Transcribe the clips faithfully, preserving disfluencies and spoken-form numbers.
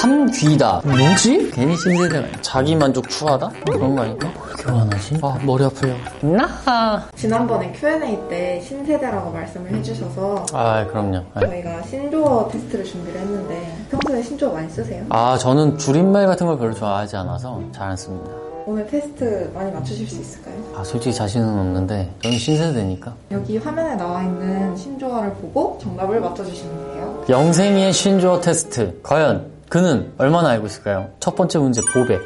삼귀다. 뭐지? 괜히 신세대가 자기 만족 추하다? 그런 거 아닐까? 왜 이렇게 화나지? 아 머리 아프요. 나 지난번에 큐 앤 에이 때 신세대라고 말씀을 해주셔서 아 그럼요. 네. 저희가 신조어 테스트를 준비를 했는데 평소에 신조어 많이 쓰세요? 아 저는 줄임말 같은 걸 별로 좋아하지 않아서 잘 안 씁니다. 오늘 테스트 많이 맞추실 수 있을까요? 아 솔직히 자신은 없는데 저는 신세대니까. 여기 화면에 나와 있는 신조어를 보고 정답을 맞춰주시면 돼요. 영생이의 신조어 테스트. 과연 그는 얼마나 알고 있을까요? 첫 번째 문제 보배.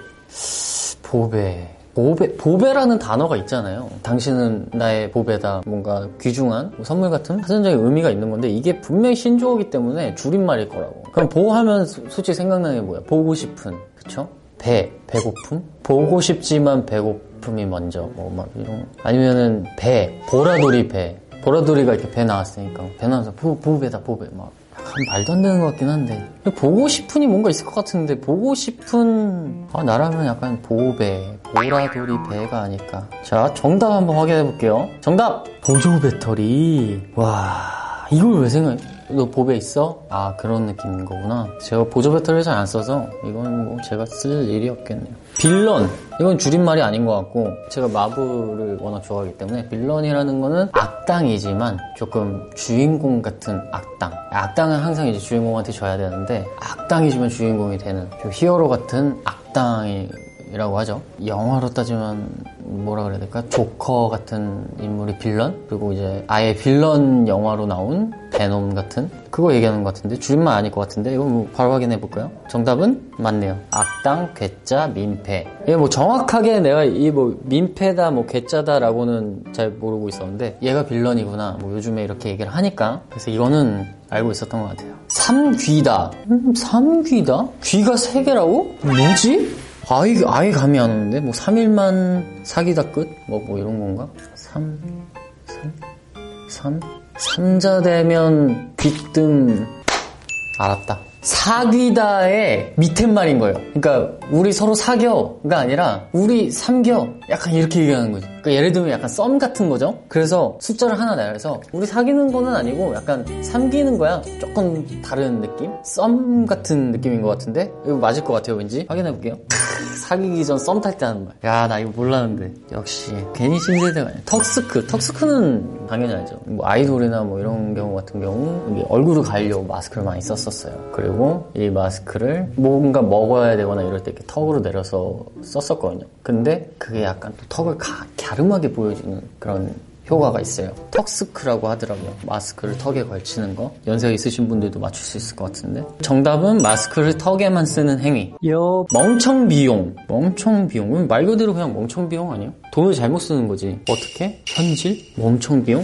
보배. 보배, 보배라는 단어가 있잖아요. 당신은 나의 보배다. 뭔가 귀중한 선물 같은 사전적인 의미가 있는 건데 이게 분명히 신조어이기 때문에 줄임말일 거라고. 그럼 보하면 솔직히 생각나는 게 뭐야? 보고 싶은. 그쵸? 배, 배고픔? 보고 싶지만 배고픔이 먼저. 뭐 막 이런. 아니면은 배, 보라돌이 배. 보라돌이가 이렇게 배 나왔으니까 배 나와서 보, 보배다 보배 막 약간 말도 안 되는 것 같긴 한데 보고 싶은이 뭔가 있을 것 같은데 보고 싶은 아, 나라면 약간 보배 보라돌이 배가 아닐까. 자 정답 한번 확인해 볼게요. 정답 보조 배터리. 와 이걸 왜 생각해? 너 보배 있어? 아 그런 느낌인 거구나. 제가 보조 배터리를 잘 안 써서 이건 뭐 제가 쓸 일이 없겠네요. 빌런 이건 줄임말이 아닌 것 같고 제가 마블을 워낙 좋아하기 때문에 빌런이라는 거는 악당이지만 조금 주인공 같은 악당. 악당은 항상 이제 주인공한테 줘야 되는데 악당이지만 주인공이 되는 히어로 같은 악당이 이라고 하죠. 영화로 따지면 뭐라 그래야 될까? 조커 같은 인물이 빌런? 그리고 이제 아예 빌런 영화로 나온 베놈 같은? 그거 얘기하는 것 같은데 줄임말 아닐 것 같은데 이거 뭐 바로 확인해 볼까요? 정답은 맞네요. 악당, 괴짜, 민폐. 이게 뭐 정확하게 내가 이 뭐 민폐다, 뭐 괴짜다라고는 잘 모르고 있었는데 얘가 빌런이구나. 뭐 요즘에 이렇게 얘기를 하니까 그래서 이거는 알고 있었던 것 같아요. 삼귀다. 음, 삼귀다? 귀가 세 개라고? 뭐지? 아예, 아예 감이 안 오는데? 뭐, 삼 일만 사귀다 끝? 뭐, 뭐, 이런 건가? 삼, 삼, 삼? 삼자 되면 귀뜸. 알았다. 사귀다의 밑에 말인 거예요. 그러니까, 우리 서로 사겨가 아니라, 우리 삼겨. 약간 이렇게 얘기하는 거지. 그러니까 예를 들면 약간 썸 같은 거죠? 그래서 숫자를 하나 내야 해서, 우리 사귀는 거는 아니고, 약간 삼기는 거야. 조금 다른 느낌? 썸 같은 느낌인 것 같은데? 이거 맞을 것 같아요, 왠지. 확인해볼게요. 사귀기 전 썸 탈 때 하는 말. 야, 나 이거 몰랐는데. 역시 괜히 신세대가 아니야. 턱스크. 턱스크는 당연히 알죠. 뭐 아이돌이나 뭐 이런 경우 같은 경우 이게 얼굴을 가리려고 마스크를 많이 썼었어요. 그리고 이 마스크를 뭔가 먹어야 되거나 이럴 때 이렇게 턱으로 내려서 썼었거든요. 근데 그게 약간 또 턱을 가, 갸름하게 보여주는 그런 효과가 있어요. 턱스크라고 하더라고요. 마스크를 턱에 걸치는 거. 연세가 있으신 분들도 맞출 수 있을 것 같은데. 정답은 마스크를 턱에만 쓰는 행위. 요 멍청비용. 멍청비용. 말 그대로 그냥 멍청비용 아니에요? 돈을 잘못 쓰는 거지. 어떻게? 현질? 멍청비용?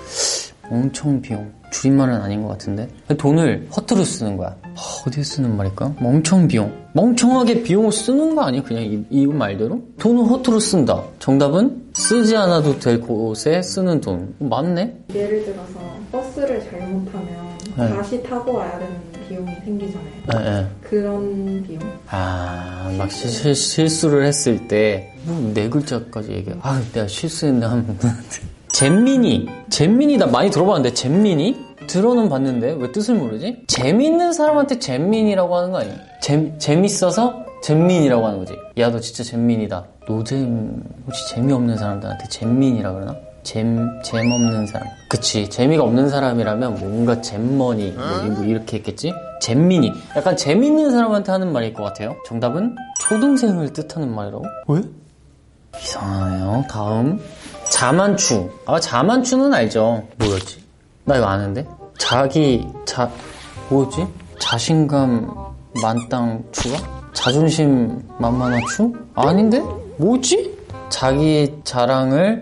멍청비용. 줄임말은 아닌 것 같은데. 돈을 허투루 쓰는 거야. 어디에 쓰는 말일까? 멍청비용. 멍청하게 비용을 쓰는 거 아니야? 그냥 이, 이 말대로? 돈을 허투루 쓴다. 정답은 쓰지 않아도 될 곳에 쓰는 돈. 맞네? 예를 들어서 버스를 잘못하면 네. 다시 타고 와야 되는 비용이 생기잖아요. 네, 네. 그런 비용. 아, 막 시, 실, 실수를 했을 때, 뭐 네 글자까지 얘기해. 아, 내가 실수했네 하면 분한테. 잼민이. 잼민이 나 많이 들어봤는데, 잼민이? 들어는 봤는데, 왜 뜻을 모르지? 재밌는 사람한테 잼민이라고 하는 거 아니야? 재, 재밌어서 잼민이라고 하는 거지. 야, 너 진짜 잼민이다. 노잼, 혹시 재미없는 사람들한테 잼민이라 그러나? 잼, 잼없는 사람. 그치. 재미가 없는 사람이라면 뭔가 잼머니, 뭐, 뭐 이렇게 했겠지? 잼민이. 약간 재밌는 사람한테 하는 말일 것 같아요. 정답은 초등생을 뜻하는 말이라고? 왜? 이상하네요. 다음. 자만추. 아, 자만추는 알죠. 뭐였지? 나 이거 아는데? 자기, 자, 뭐였지? 자신감 만땅 추가? 자존심 만만하추? 아닌데? 뭐지? 자기 자랑을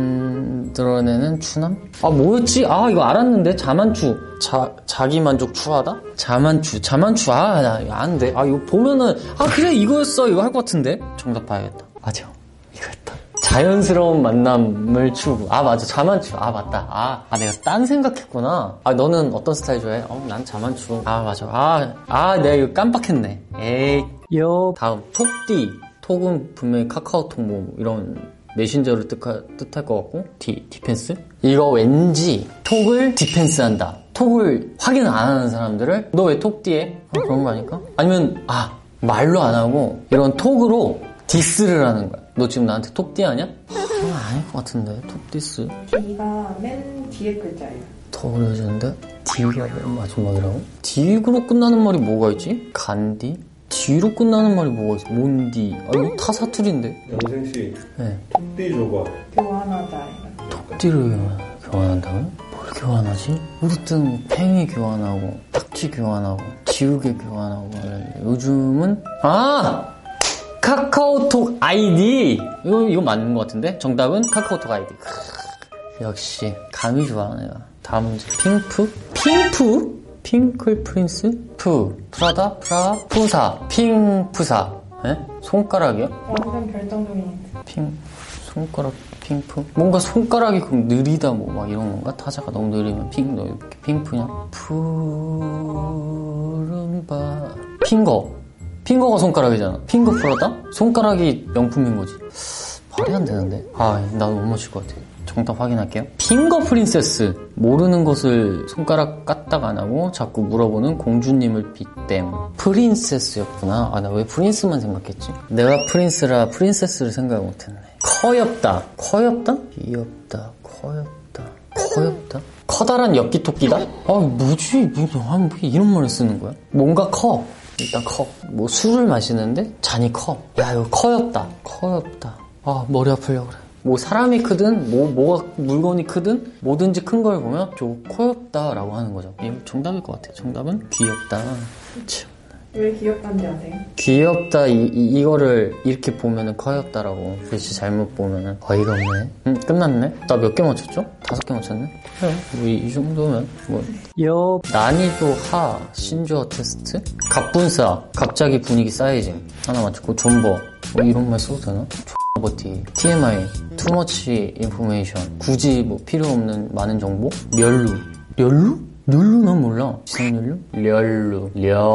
만들어내는 추남? 아, 뭐였지? 아, 이거 알았는데? 자만추. 자, 자기 만족 추하다? 자만추. 자만추. 아, 나 이거 아는데? 아, 이거 보면은, 아, 그래, 이거였어. 이거 할 것 같은데? 정답 봐야겠다. 맞아. 이거였다. 자연스러운 만남을 추구. 아, 맞아. 자만추. 아, 맞다. 아, 아, 내가 딴 생각했구나. 아, 너는 어떤 스타일 좋아해? 어, 난 자만추. 아, 맞아. 아, 아, 내가 이거 깜빡했네. 에이. 요. 다음. 톡디. 톡은 분명히 카카오톡 뭐 이런 메신저를 뜻하, 뜻할 것 같고 디, 디펜스? 이거 왠지 톡을 디펜스한다. 톡을 확인 안 하는 사람들을 너 왜 톡띠해? 아, 그런 거 아닐까? 아니면 아 말로 안 하고 이런 톡으로 디스를 하는 거야. 너 지금 나한테 톡띠하냐? 그건 아닐 것 같은데 톡디스. D가 맨 뒤에 글자예요. 더 어려워지는데? D가 맨 마지막이라고? D로 끝나는 말이 뭐가 있지? 간디? D로 끝나는 말이 뭐가 있어? 몬디. 아 이거 다 사투리인데. 영생씨 네. 톡디 줘봐. 교환하자. 톡디를 교환한다고요? 뭘 교환하지? 우리 때는 팽이 교환하고 탁지 교환하고 지우개 교환하고 하는데 요즘은 아! 카카오톡 아이디! 이거, 이거 맞는 것 같은데? 정답은 카카오톡 아이디. 크으, 역시 감이 좋아 내가. 다음 문제. 핑프? 핑프? 핑클 프린스? 푸 프라다? 프라? 푸사 핑푸사. 에? 손가락이요? 완전 결정적인 힌트. 핑 손가락 핑프? 뭔가 손가락이 그럼 느리다 뭐 막 이런 건가? 타자가 너무 느리면 핑 너 이렇게 핑프냐? 푸른바 핑거 핑거가 손가락이잖아. 핑거 프라다? 손가락이 명품인 거지. 말이 안 되는데. 아, 나 못 맞출 것 같아. 정답 확인할게요. 핑거 프린세스. 모르는 것을 손가락 까딱 안 하고 자꾸 물어보는 공주님을 빗댐. 프린세스였구나. 아, 나 왜 프린스만 생각했지? 내가 프린스라 프린세스를 생각을 못했네. 커엽다. 커엽다? 귀엽다. 커엽다. 커엽다? 커다란 엽기토끼다? 아, 뭐지? 뭐, 아, 뭐 이런 말을 쓰는 거야? 뭔가 커. 일단 커. 뭐 술을 마시는데 잔이 커. 야, 이거 커엽다. 커엽다. 아, 머리 아프려고 그래. 뭐 사람이 크든 뭐 뭐가 물건이 크든 뭐든지 큰 걸 보면 저 커엽다라고 하는 거죠. 이거 정답일 것 같아요. 정답은 귀엽다. 참. 왜 귀엽다는지 아세요? 귀엽다 이, 이, 이거를 이렇게 보면은 커엽다라고. 글씨 잘못 보면은 어이가 없네. 응, 끝났네. 나 몇 개 맞췄죠? 다섯 개 맞췄네. 그래 뭐 이 정도면 뭐. 여 난이도 하 신조어 테스트. 갑분싸 갑자기 분위기 쌓이짐 하나 맞췄고. 존버 뭐 이런 말 써도 되나? 버티 티엠아이 투머치 인포메이션 굳이 뭐 필요 없는 많은 정보. 멸루 멸루? 멸루 난 몰라. 지상멸루? 멸루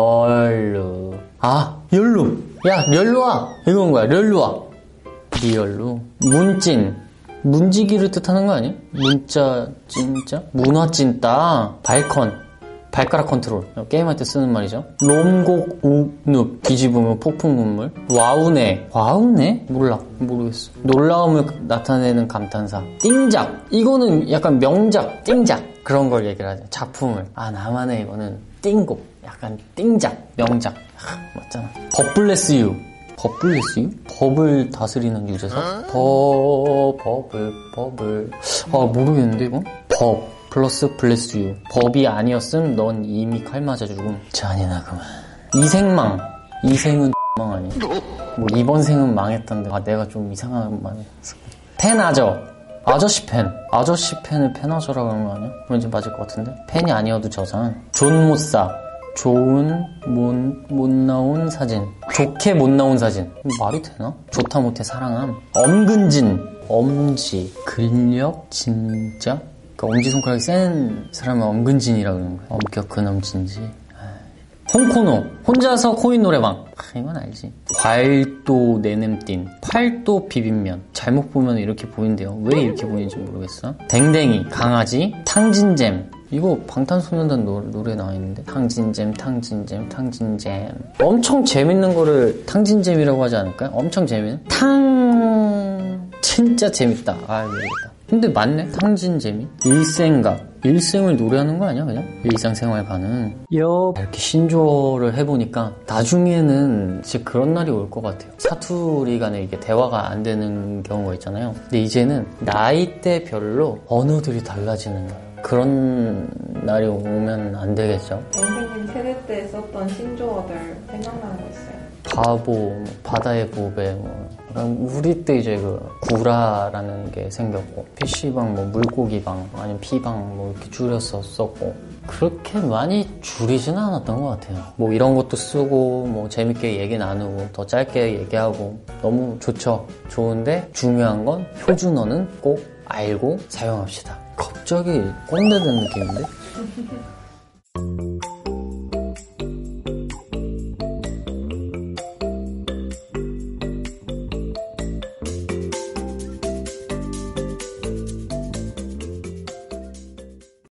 멸루 아 멸루 야 멸루와 이건 거야. 멸루와 리얼루. 문찐 문지기를 뜻하는 거 아니야? 문자 찐짜 문화찐따. 발컨 발가락 컨트롤. 게임할 때 쓰는 말이죠. 롬곡 우눕 뒤집으면 폭풍 눈물. 와우네. 와우네? 몰라. 모르겠어. 놀라움을 나타내는 감탄사. 띵작. 이거는 약간 명작. 띵작. 그런 걸 얘기를 하죠. 작품을. 아 나만의 이거는 띵곡. 약간 띵작. 명작. 하, 맞잖아. 법블레스 유. 법블레스 유? 법을 다스리는 유재석? 법 법을 법을 아 모르겠는데 이거? 법 플러스 블레스 유. 법이 아니었음 넌 이미 칼 맞아 죽음. 잔인하 그만. 이생망. 이생은 망 아니야? 뭐 이번 생은 망했던데. 아 내가 좀 이상한 말 했어. 펜아저. 아저씨 펜. 아저씨 펜을 펜아저라고 하는 거 아니야? 왠지 맞을 것 같은데. 펜이 아니어도 저잖아. 존 못 사. 좋은 못, 못 나온 사진. 좋게 못 나온 사진. 말이 되나? 좋다 못해 사랑함. 엄근진. 엄지. 근력 진짜. 그러니까 엄지손가락이 센 사람은 엄근진이라고 그러는 거야. 엄격 근엄진지. 홍코노. 혼자서 코인 노래방. 아, 이건 알지. 과일도 내냄띤. 팔도 비빔면. 잘못 보면 이렇게 보인대요. 왜 이렇게 보이는지 모르겠어. 댕댕이. 강아지. 탕진잼. 이거 방탄소년단 노, 노래 나와있는데. 탕진잼 탕진잼 탕진잼. 엄청 재밌는 거를 탕진잼이라고 하지 않을까요? 엄청 재밌는. 탕 진짜 재밌다. 아 모르겠다. 근데 맞네. 탕진재미. 일생각. 일생을 노래하는 거 아니야 그냥? 일상생활 가는. 여 이렇게 신조어를 해보니까 나중에는 진짜 그런 날이 올 것 같아요. 사투리 간에 이게 대화가 안 되는 경우가 있잖아요. 근데 이제는 나이대별로 언어들이 달라지는 거예요. 그런 날이 오면 안 되겠죠. 선생님 세대 때 썼던 신조어들 생각나는 거 있어요? 바보, 뭐 바다의 보배, 뭐 우리 때 이제 그 구라라는 게 생겼고, 피씨방, 뭐 물고기방, 아니면 피방 뭐 이렇게 줄여서 썼고, 그렇게 많이 줄이지는 않았던 것 같아요. 뭐 이런 것도 쓰고, 뭐 재밌게 얘기 나누고, 더 짧게 얘기하고, 너무 좋죠. 좋은데 중요한 건 표준어는 꼭 알고 사용합시다. 갑자기 꼰대 된 느낌인데?